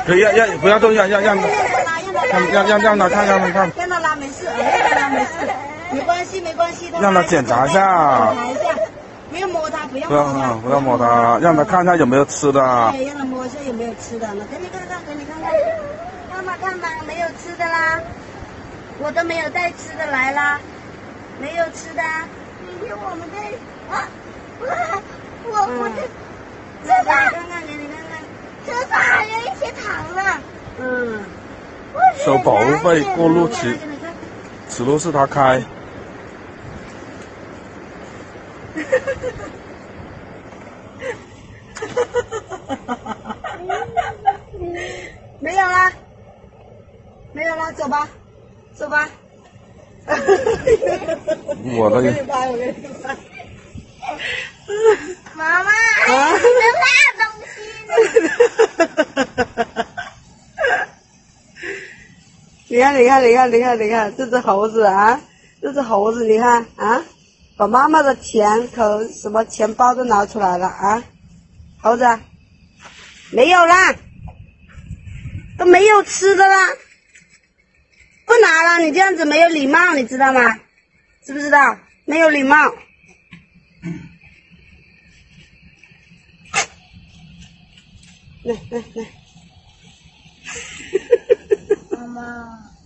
可以让不要动，让他看看。 让他拉没事，让他拉没事，没关系没关系的。 让他检查一下。 检查一下，不要摸它，不要摸它，让他看看有没有吃的。 对，让他摸一下有没有吃的。那给你看看，看吧，没有吃的啦，我都没有带吃的来啦，没有吃的。明天我们带啊，我这上看看，给你看看，这上还有一些糖呢。 收保护费过路期，此路是他开。 没有啦，走吧。 我的。 我给你拍。妈妈，你的大东西。你看，这只猴子啊，你看啊，把妈妈的钱什么钱包都拿出来了啊，猴子，没有啦，都没有吃的啦，不拿了，你这样子没有礼貌，你知道吗？知不知道？没有礼貌。来，妈妈。